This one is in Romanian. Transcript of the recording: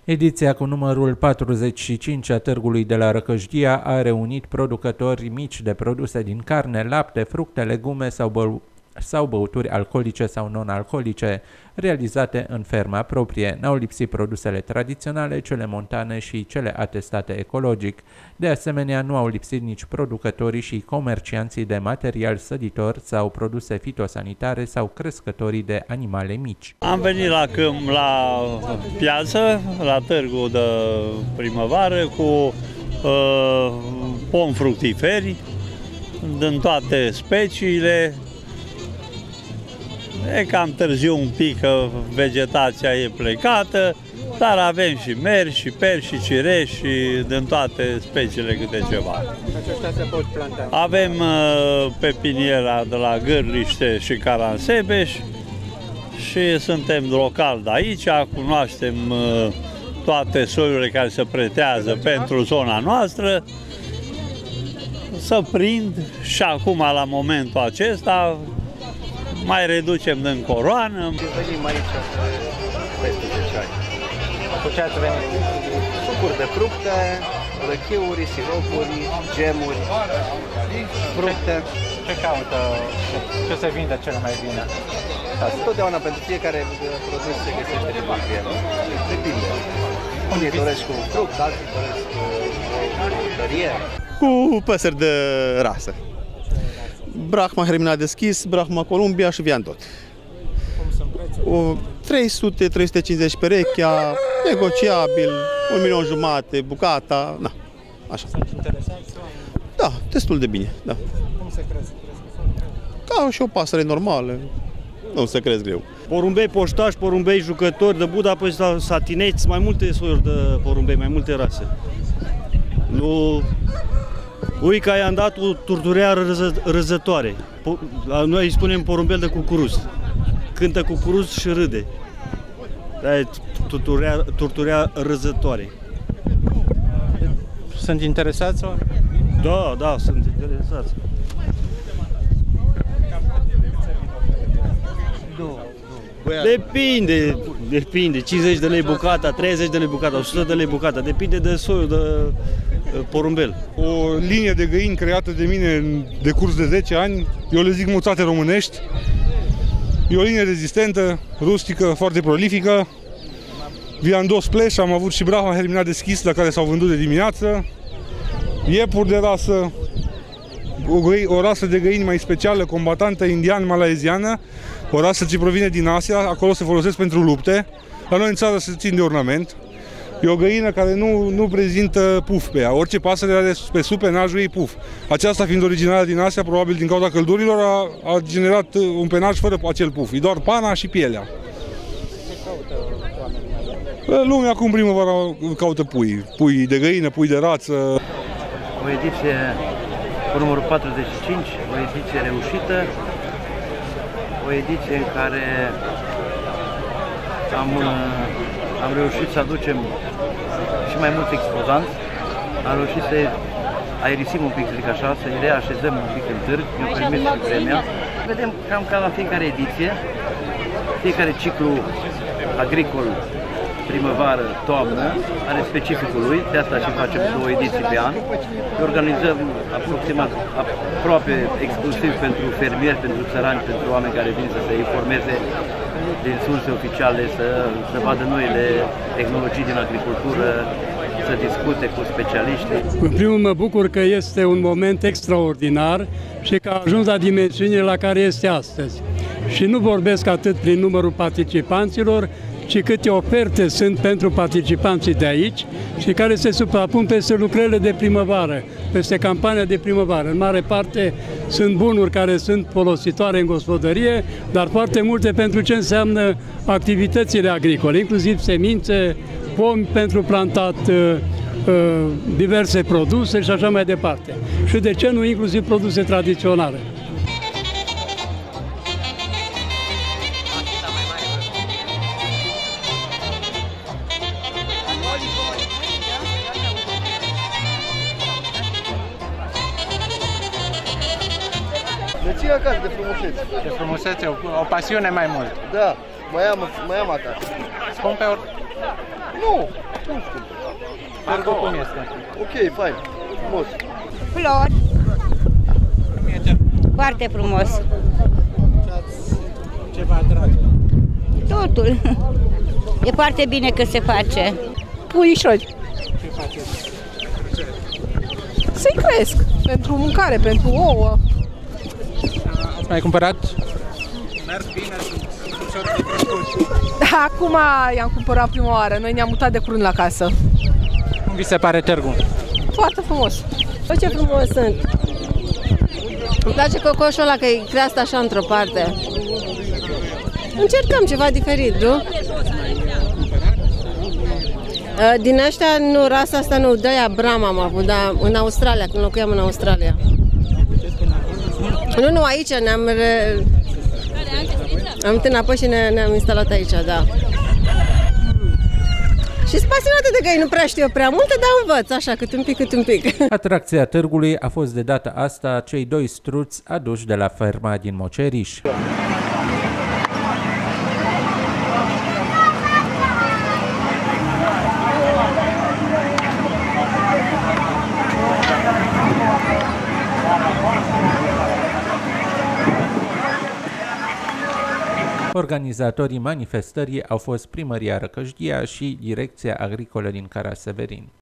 Ediția cu numărul 45 a târgului de la Răcășdia a reunit producători mici de produse din carne, lapte, fructe, legume sau băuturi alcoolice sau non-alcoolice, realizate în ferma proprie. N-au lipsit produsele tradiționale, cele montane și cele atestate ecologic. De asemenea, nu au lipsit nici producătorii și comercianții de material săditor sau produse fitosanitare sau crescătorii de animale mici. Am venit la piață, la târgul de primăvară, cu pomi fructiferi din toate speciile. E cam târziu un pic că vegetația e plecată, dar avem și meri, și peri, și cireși, și din toate speciile câte ceva. Avem pepiniera de la Gârliște și Caransebeș și suntem local de aici, cunoaștem toate soiurile care se pretează pentru zona noastră. Să prind și acum, la momentul acesta, mai reducem din coroană. Venim aici peste 10 ani. Atunci ați venit sucuri de fructe, lăchiuri, siropuri, gemuri, fructe. Ce caută? Ce se vinde cel mai bine? Totdeauna pentru fiecare produs se găsește religie. Depinde. Unii doresc cu fruct, alții doresc cu tărie. Cu păsări de rasă. Brahma Hermina deschis, Brahma Columbia și Viandot. Cum sunt prețurile? 300-350 perechea, negociabil, 1.500.000, bucata, na, așa. Sunt interesați? Da, destul de bine, da. Cum se cresc? Ca și o pasăre normală, nu se cresc greu. Porumbei poștași, porumbei jucători de Budapest, satineți, mai multe soiuri de porumbei, mai multe rase. Nu... Uica i-am dat o turturea răzătoare. Noi îi spunem porumbel de cucuruz. Cântă cucuruz și râde. Aia e turturea răzătoare. Sunt interesați? Da, sunt interesați. Depinde. 50 de lei bucata, 30 de lei bucata, 100 de lei bucata. Depinde de soiul de porumbel. O linie de găini creată de mine în decurs de 10 ani, eu le zic muțate românești. E o linie rezistentă, rustică, foarte prolifică. Viandot Splash, am avut și Brahma Hermina deschis, la care s-au vândut de dimineață. Iepuri de rasă, o rasă de găini mai specială, combatantă indian-malaeziană, o rasă ce provine din Asia, acolo se folosesc pentru lupte. La noi în țară se țin de ornament. E o găină care nu prezintă puf pe ea. Orice pasăre are pe sub penajul ei puf. Aceasta, fiind originară din Asia, probabil din cauza căldurilor, a generat un penaj fără acel puf. E doar pana și pielea. Lumea acum primăvara caută pui de găină, pui de rață. O ediție cu numărul 45, o ediție reușită, o ediție în care am reușit să aducem și mai mulți expozitanți, am reușit să aerisim un pic, să zic așa, să îi reașezăm un pic în târg, ne-au permis și vremea. Vedem cam ca la fiecare ediție, fiecare ciclu agricol, primăvară, toamnă, are specificul lui, de asta și facem 2 ediții pe an. Organizăm aproape exclusiv pentru fermieri, pentru țărani, pentru oameni care vin să se informeze din surse oficiale, să vadă noile tehnologii din agricultură, să discute cu specialiștii. În primul mă bucur că este un moment extraordinar și că a ajuns la dimensiunile la care este astăzi. Și nu vorbesc atât prin numărul participanților, ci câte oferte sunt pentru participanții de aici și care se suprapun peste lucrările de primăvară, peste campania de primăvară. În mare parte sunt bunuri care sunt folositoare în gospodărie, dar foarte multe pentru ce înseamnă activitățile agricole, inclusiv semințe, pomi pentru plantat, diverse produse și așa mai departe. Și de ce nu inclusiv produse tradiționale. Le ții acasă de frumusețe. De frumusețe, o pasiune mai mult. Da, mai am acasă. Spun pe Nu! Nu știu. Târgul cum este? Ok, fain. Frumos. Flori. Foarte frumos. Ce vă atrage? Totul. E foarte bine că se face. Puișori. Ce faceți? Să-i cresc. Pentru mâncare, pentru ouă. Ați mai cumpărat? Merg bine, sunt ușor de crescut. Acum i-am cumpărat prima oară. Noi ne-am mutat de curând la casă. Cum vi se pare târgul? Foarte frumos. Ce frumos sunt. Îmi place cocoșul ăla că e creastă așa într-o parte. Încercăm ceva diferit, nu? Din ăștia, nu, rasa asta nu, de-aia Brahma am avut, dar în Australia, când locuiam în Australia. Nu, aici am venit înapoi și ne-am instalat aici, da. Și sunt pasionată de găini, nu prea știu eu prea multe, dar învăț, așa, cât un pic. Atracția târgului a fost de data asta cei 2 struți aduși de la ferma din Moceriș. Organizatorii manifestării au fost Primăria Răcășghia și Direcția Agricolă din Caraseverin.